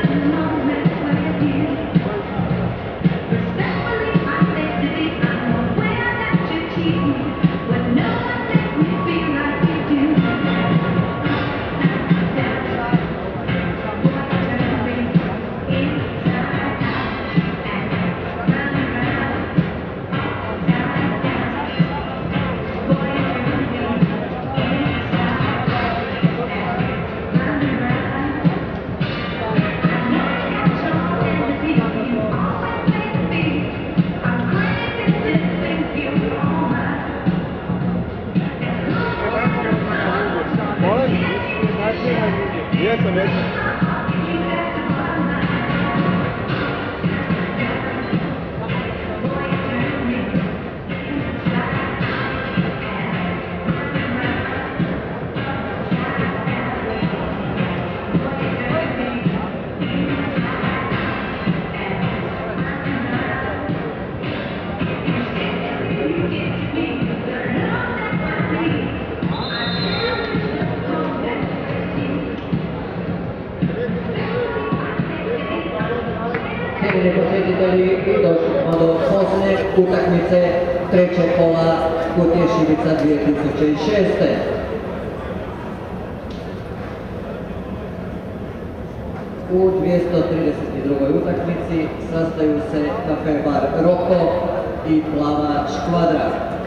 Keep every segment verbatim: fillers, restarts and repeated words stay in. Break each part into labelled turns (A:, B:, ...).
A: Jesam, jesam.
B: Cijenjeni posjetitelji, došli smo do posljednje utakmice trećeg kola Kutije Šivica dvije tisuće šest. U dvjesto trideset drugoj utakmici sastaju se Kafe bar Roko i Plava Škvadra.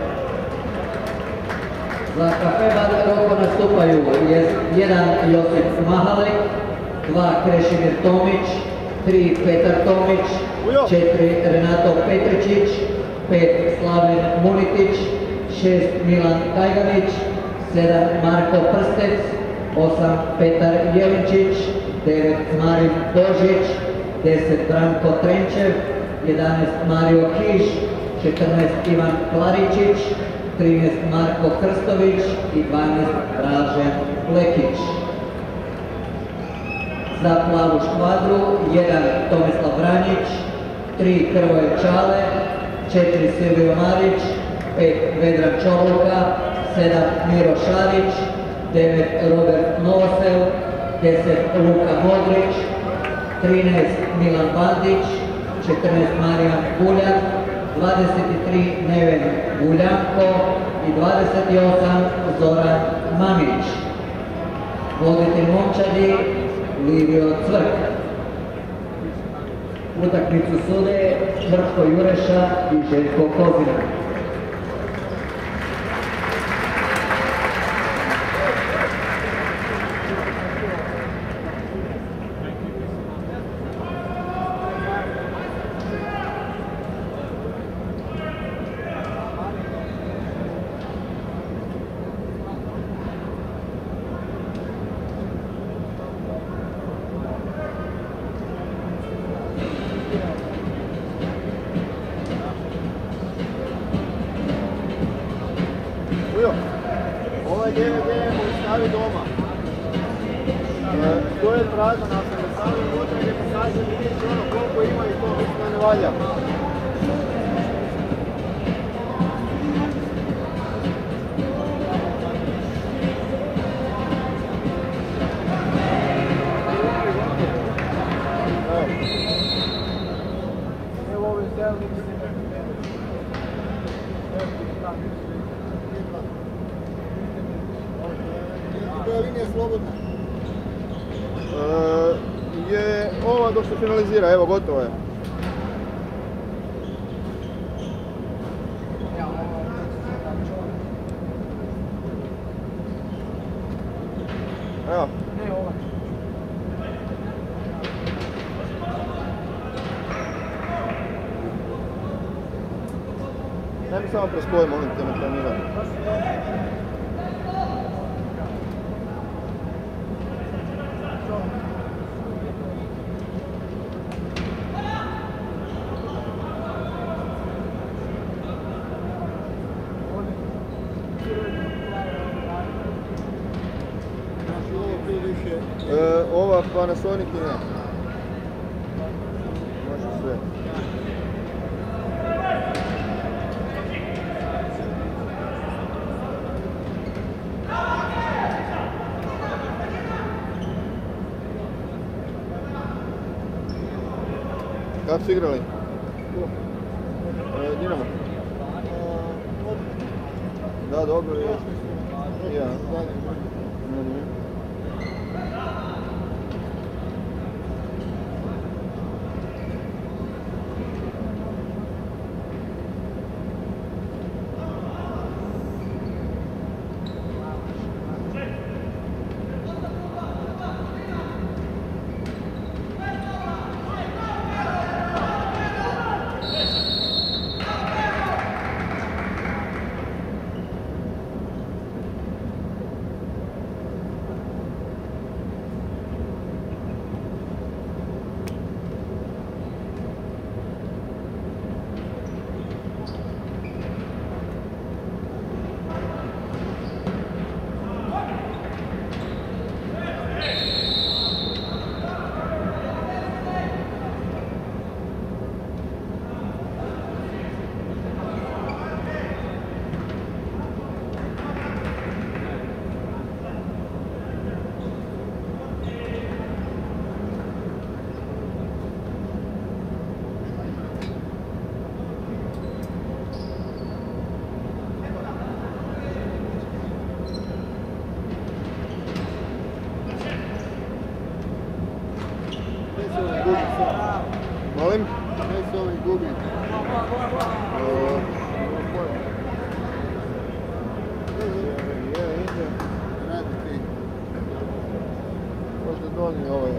B: Za Kafe bar Roko nastupaju jedan Josip Mahalek, dva Krešimir Tomić, tri Petar Tomić, četiri Renato Petričić, pet Slaven Munitić, šest Milan Kajganić, sedam Marko Prstec, osam Petar Jelinčić, devet Marin Božić, deset Branko Trenčev, jedanaest Mario Kiš, četrnaest Ivan Klaričić, trinaest Marko Krstović i dvanaest Dražen Lekić. Za Plavu Škvadru jedan Tomislav Vranjić, tri Hrvoje Čale, četiri Silvio Marić, pet Vedran Čoluka, sedam Miro Šarić, devet Robert Novosel, deset Luka Modrić, trinaest Milan Bandić, četrnaest Marijan Buljan, dvadeset tri Neven Buljanko i dvadeset osam Zoran Mamić. Voditelj momčadi Livio Cvrk. Utakmicu sude Mrtko Jureša i Željko Kozina.
A: Ovaj D V D možeš staviti doma. To je prazno napravljeno, stavljeno unutra gdje pokazuje vidjeti ono koliko ima i to mislim da ne valja. Evo ovi zelnici. Koja linija je slobodna? E, je ova dok se finalizira, evo gotovo je. Evo. Ne, ova. Daj mi samo prespoj, molim te na planiranje. E, ova Panasonic i ne. Može sve.
C: Kako su igrali? E, Dinamo? Da, dobro je. Ja. Mhm. Molim?
A: Gdje se ovi gubi? Radi ti.
C: Možda donji ovaj.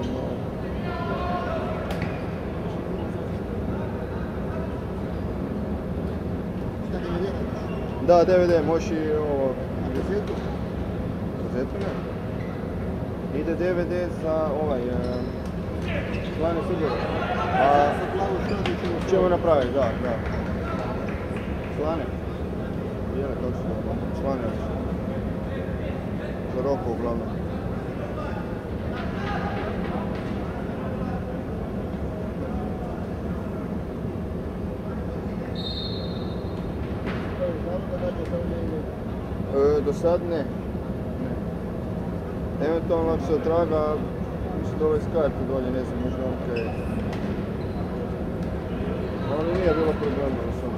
A: Šta ti vidjeti?
C: Da, D V D, možeš i ovo...
A: Na kazetu?
C: Kazetu ne? Ide D V D za ovaj... Slane sigurno. A
A: Sa plavu šadu ćemo
C: ćemo napraviti, da, da. Slane? Jele, kako se to? Slane. Za Roko uglavnom. E, do sad ne. Ne. Eventualno ako se otraga, mislim da ovaj Skype dolje, ne znam, možda on kaj... Ali nije bilo problema do sad.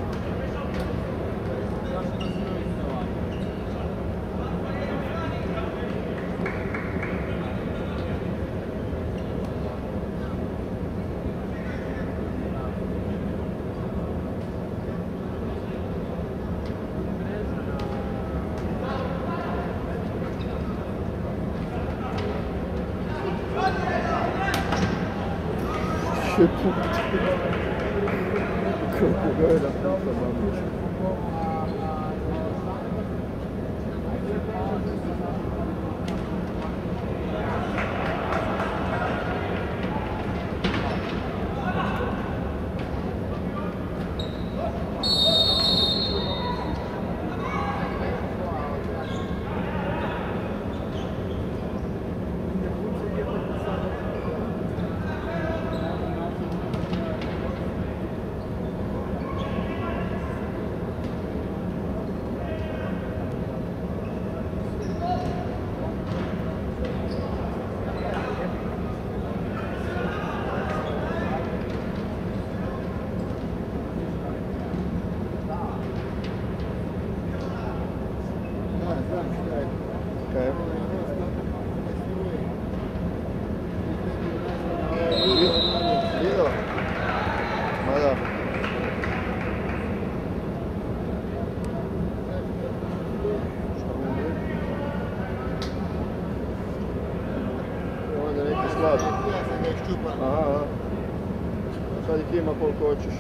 C: Kako gleda, puta babić. Kaj? Video? Ma da. Ovdje neki slabi.
A: Ja sam ga iščupan.
C: Aha, sad ih ima koliko hoćeš.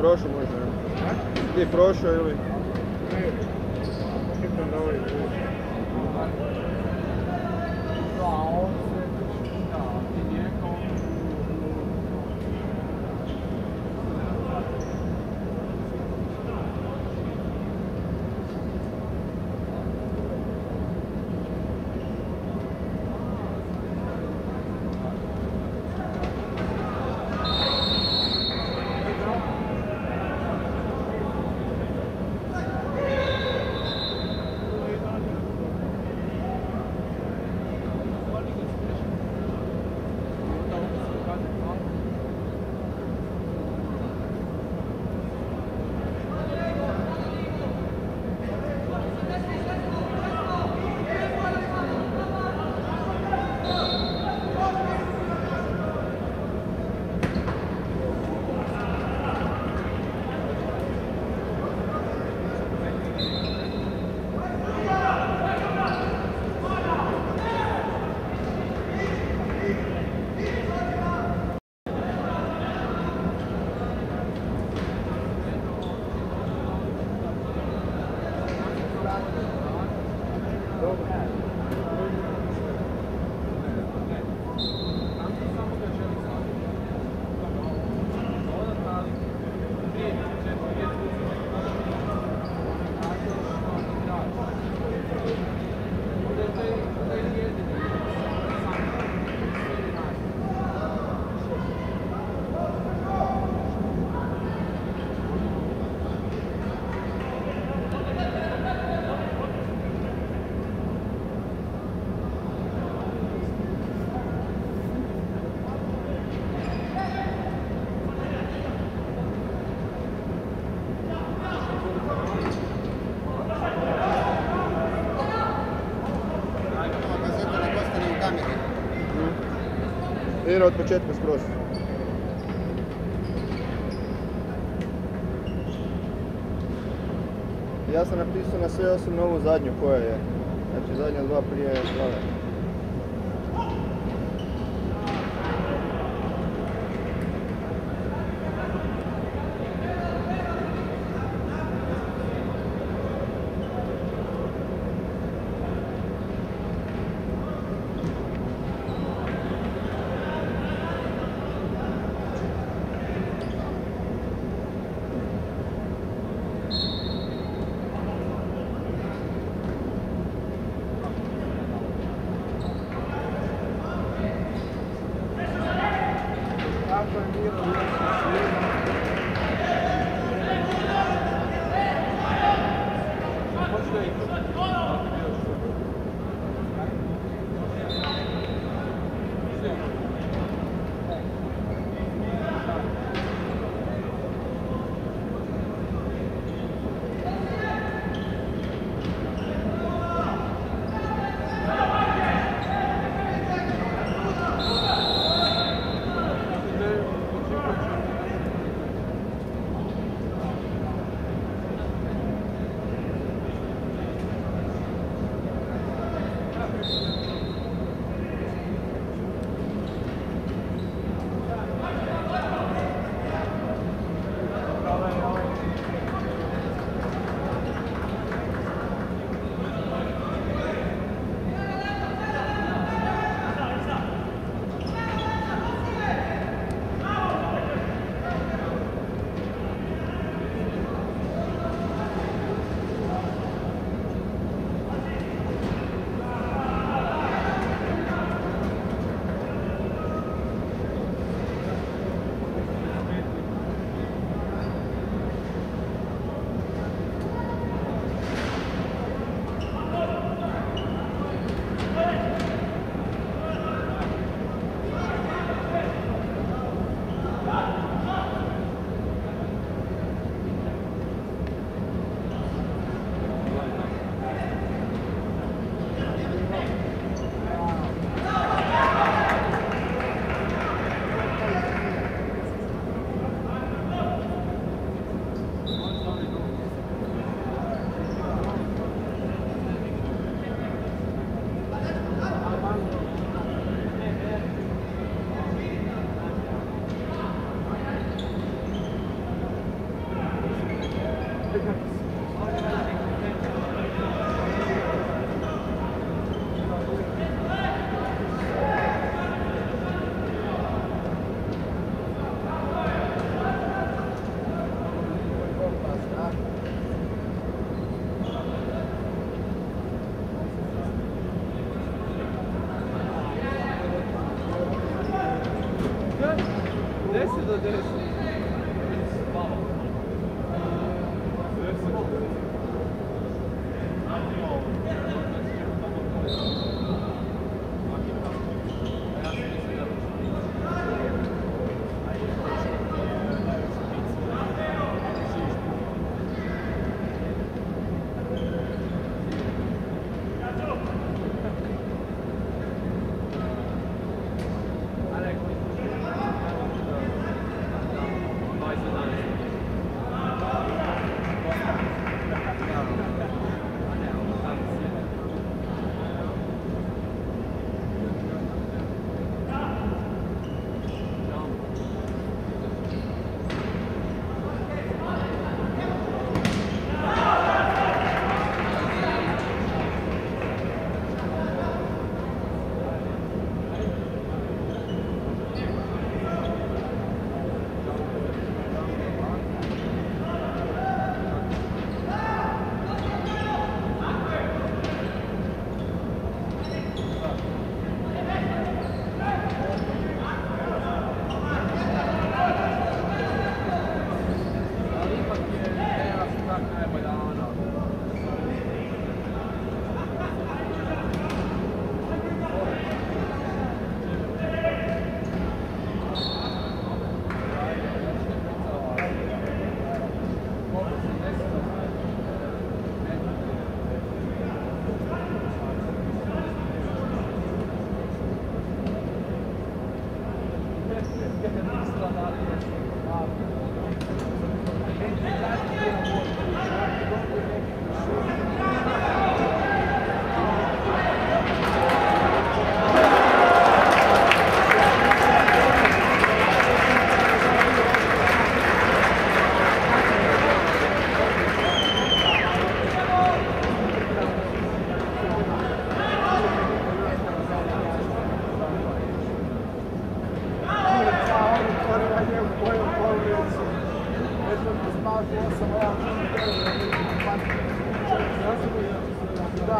C: prošao možda? Ti prošao ili?
A: Ne, pitam da ovaj
C: Igra od početka skroz. Ja sam napisao na sve osim na ovu zadnju koja je. Znači zadnja dva prije glave.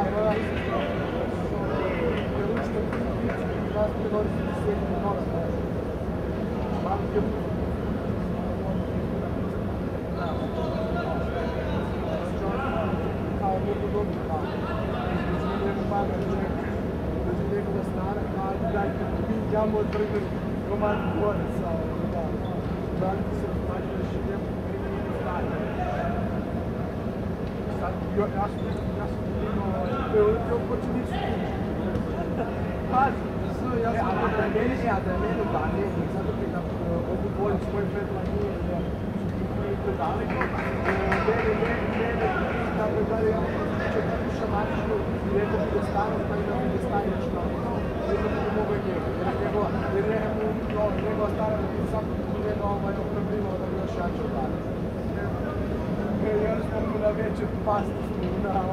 A: Andiamo a prendere comando buone, sai, tanti sono stati da scegliere per i stati. Io assolutino è un po' ci dici. Quasi, sono io a Daniele e a Daniele Daniele, pensato che dopo poi ci puoi fare la mia il pedale. Bene, bene, bene, da pedale c'è più sciamatico, diretto più stanno, poi da più stanno, ci no. Devo stare pensando che no, ma non per prima da lasciarci fare. E io rispondo una vece pasta su una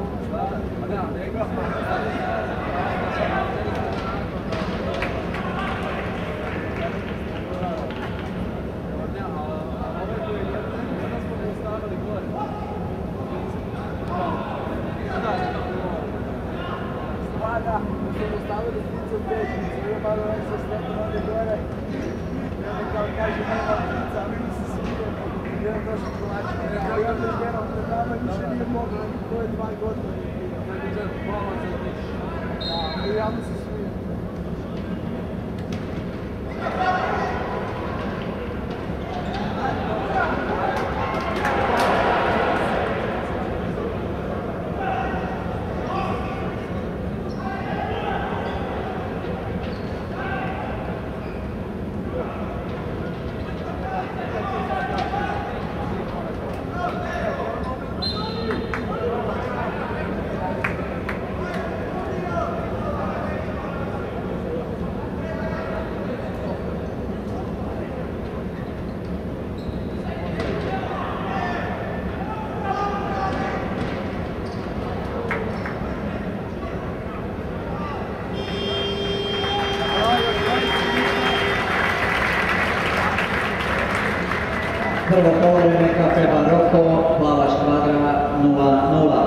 A: guarda, sono stato di pizza tecnico, io vado verso stato di gore, devo calcare una pizza, a me non si sente, io non posso trovare, io non ero andavo a dice di modo, non puoi fare gol, perché già buono c'è no, vediamo se si
B: Prvo polovreme Cafe Baroko, Plava Škvadra nula nula.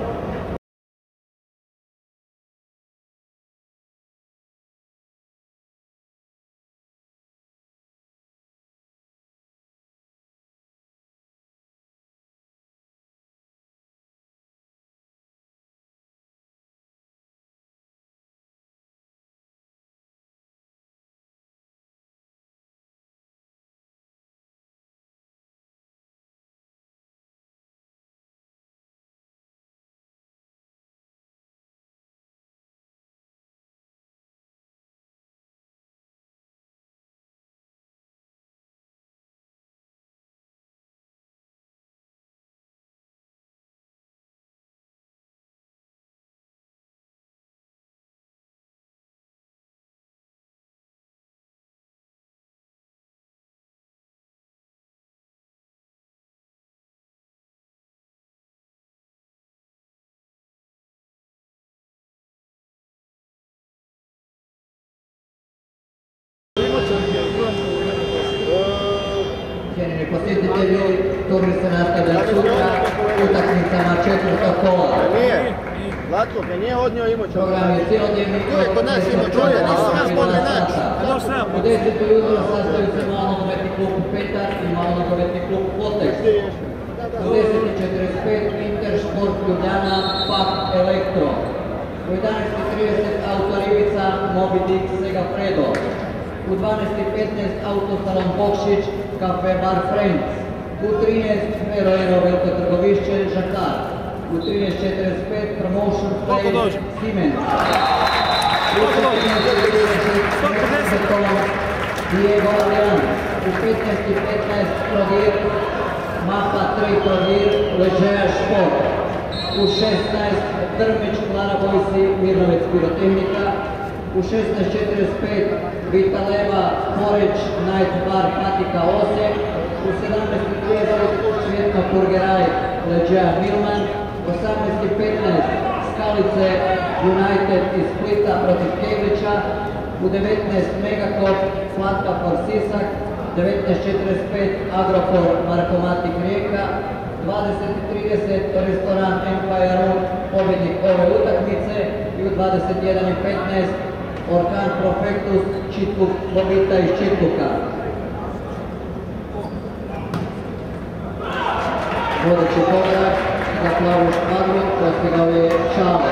B: Cijenjeni posjetitelji, turni se nastavlja sutra, utakmicama četvrta kola.
C: Nije, Zlatko, kad nije odnio imao ćemo.
B: Program je cijelodnevni
C: Čuje, kod nas ima, čuje, nisu nas mogli naći.
B: U deset ujutro sastaju se malonogometni klub Petar i malonogometni klub Poteks. U deset i četrdeset pet Intersport Ljubljana, Pak Elektro. U jedanaest i trideset Auto Rivica, Moby Dick, Sega Fredo. U dvanaest i petnaest Autosalon Bokšić, Cafe Bar Friends. U trinaest Vero Ero Veliko Trgovišće, Žakar. U trinaest četrdeset pet Promotion Play, Siemens. U četrnaest i trideset Diego Allianz. U petnaest i petnaest Trogir, Mapa tri Trogir, Leđeja Šport. U šesnaest Drmić, Klara Vojsi, Mirnovec Pirotehnika. U šesnaest četrdeset pet Vitaleva, Poreć, Night Bar, Patika Osijek. U sedamnaest i trideset Svjetno Kurgeraj, Leđeja Milman. osamnaest i petnaest Skalice, United iz Splita protiv Kevlića. U devetnaest Megakop, Slatka for Sisak. devetnaest četrdeset pet Agrokor, Markomatik Rijeka. dvadeset trideset restoran Empire Room, pobjednik ove utakmice, i u dvadeset jedan petnaest Orkan Profectus Čitluk Lobita iz Čitluka. Vodeći korak za plavu škvadru postigao je Čale.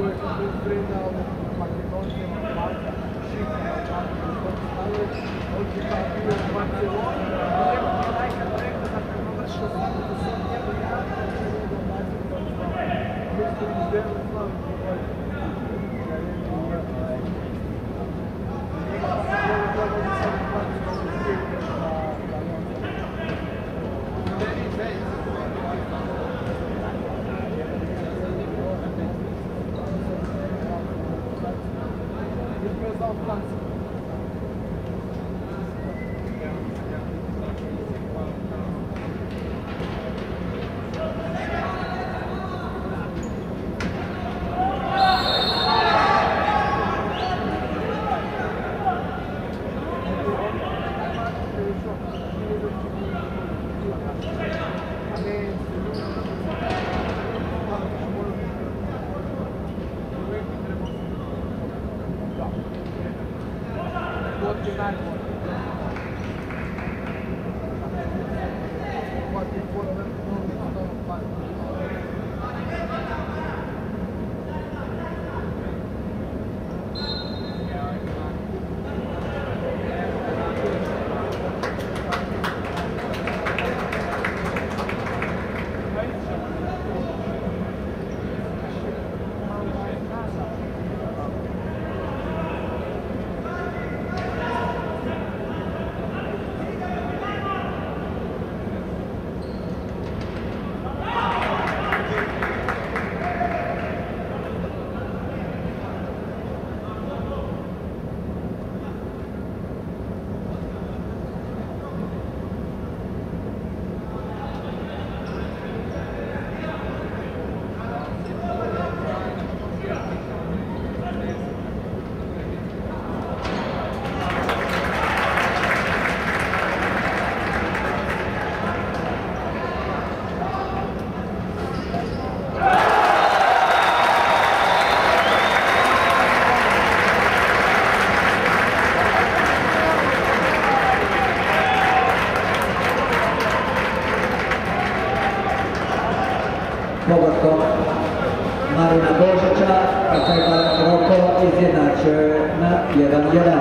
A: uvijek sam bio spremna ovog Makedonije, Malta, Šika, kako je to stavili, ovdje kao bio u Barceloni, njemu je najkad rekao da prenovršio sam da sam njemu ja, da će njegov način to stavio. Mi smo izdelili slaviti koji ja ne bi uvijek. Njega pa se gleda to da sam izbaciti da se svijetio da
B: Pogodkom Marina Božića, Kačajbar Roko izjednačuje na jedan jedan.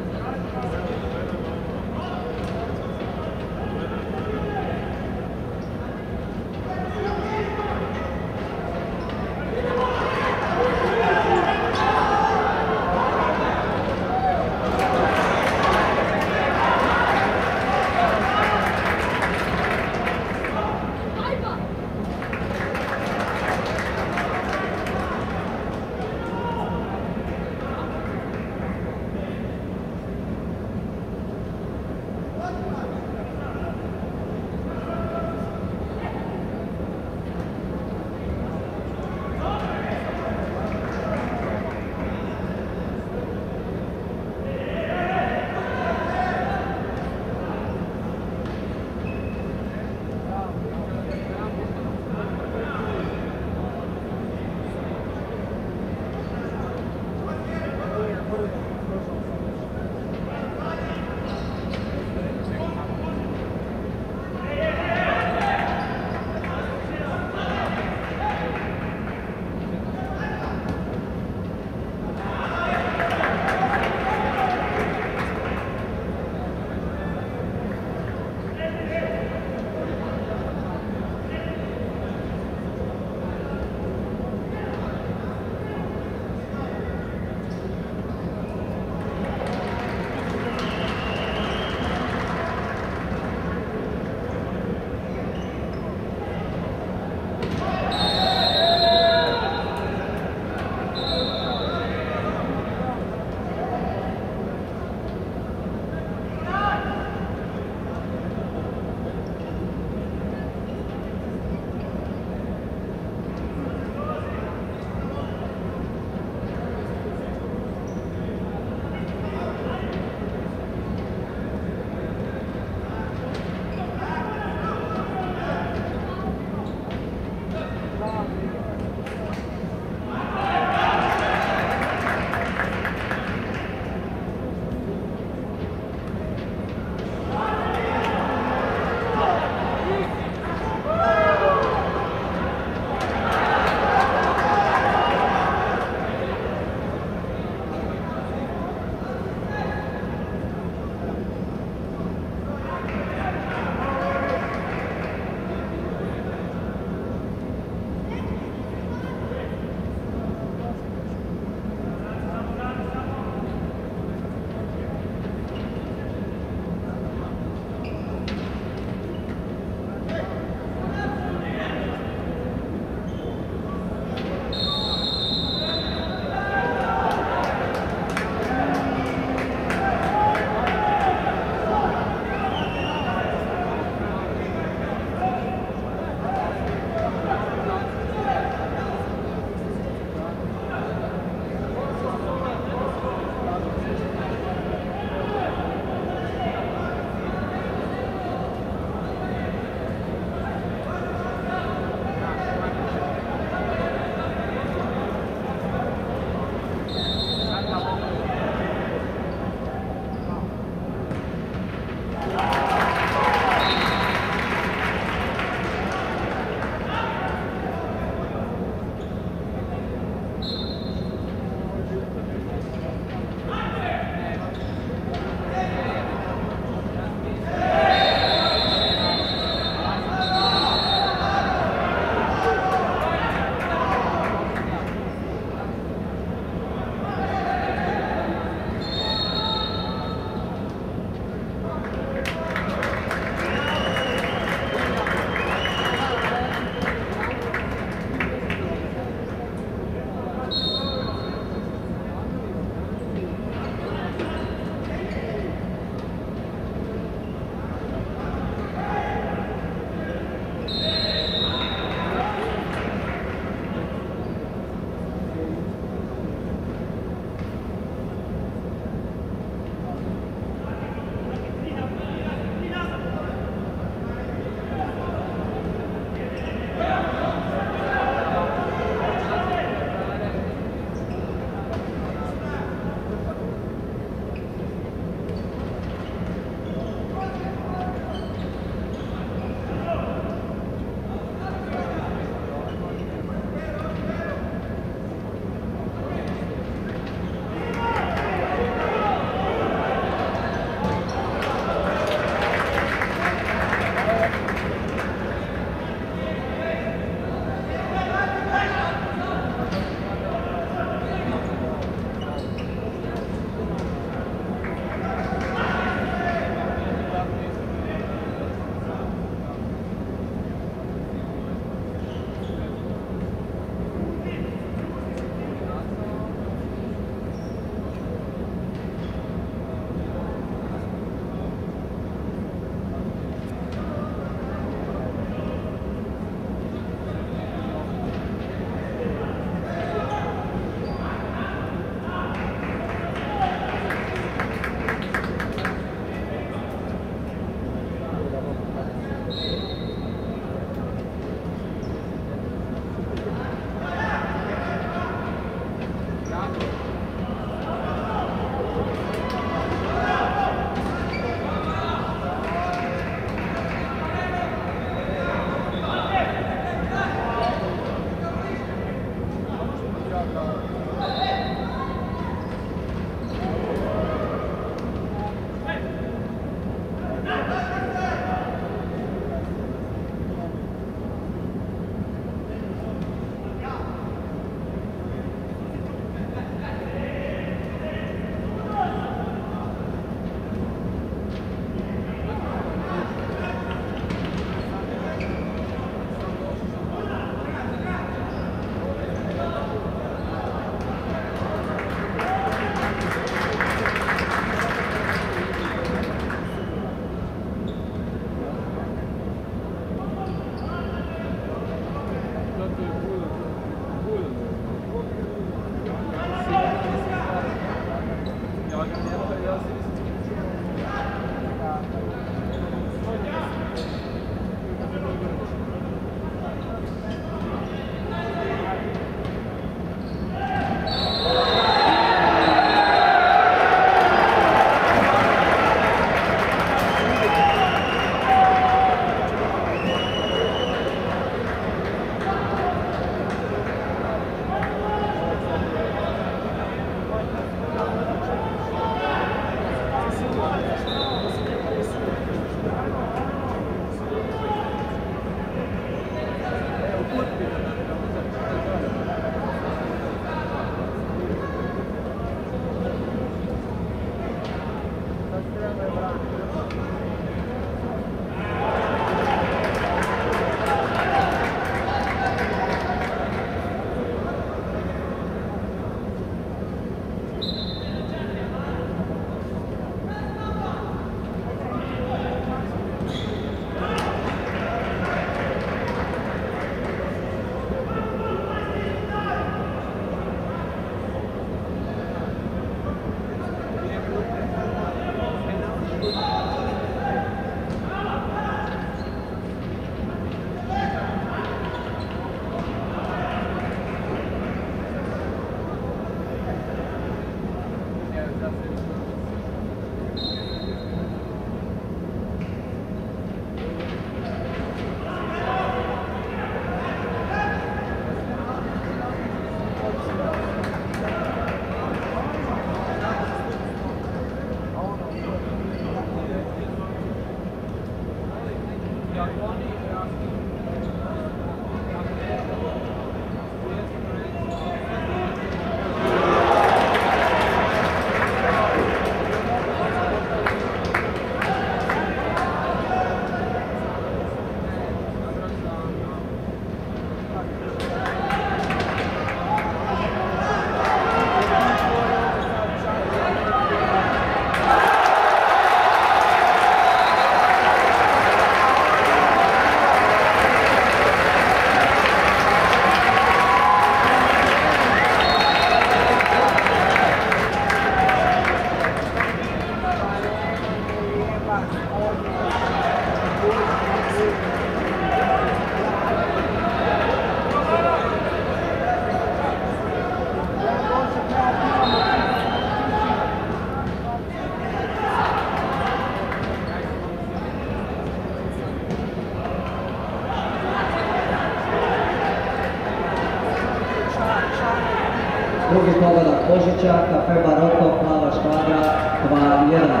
B: Drugi pogodak Božića, Kafe Baroko, Plava Škvadra, dva jedan.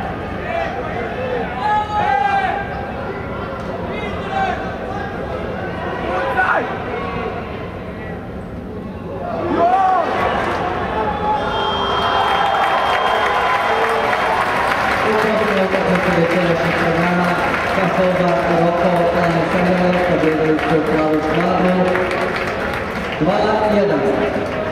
B: Večerašnjeg programa Kafe Baroko, Plava Škvadra, pobjedili su Plavu Škvadru dva jedan.